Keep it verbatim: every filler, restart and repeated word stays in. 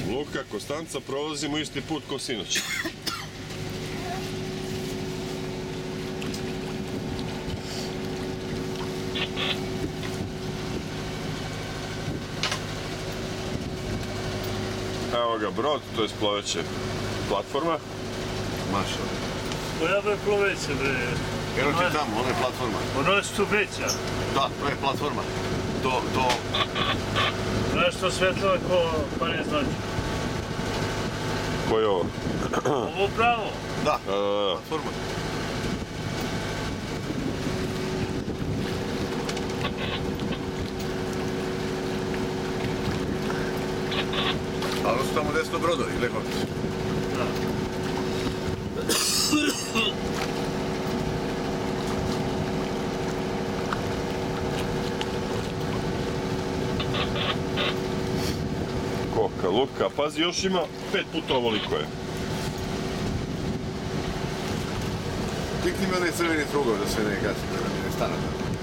Luka, Konstanca, prolazimo isti put ko sinoć. Evo ga brod, to je ploveće platforma. Maša. Koja bre ploveće bre? Evo ti tamo, ono je platforma. Ono je što veća. Da, to je platforma. To, to... Nešto svetlo je ko, pa ne znači. Ko je ovo? Ovo pravo. Da, Da, da, da. platforma. Ali su tamo desno brodovi, lekovci. Da. Koka, Luka, pazi, još ima pet puta ovoliko je. Klikni mi onaj crveni trugao da se ne gasi, da nam ne stane.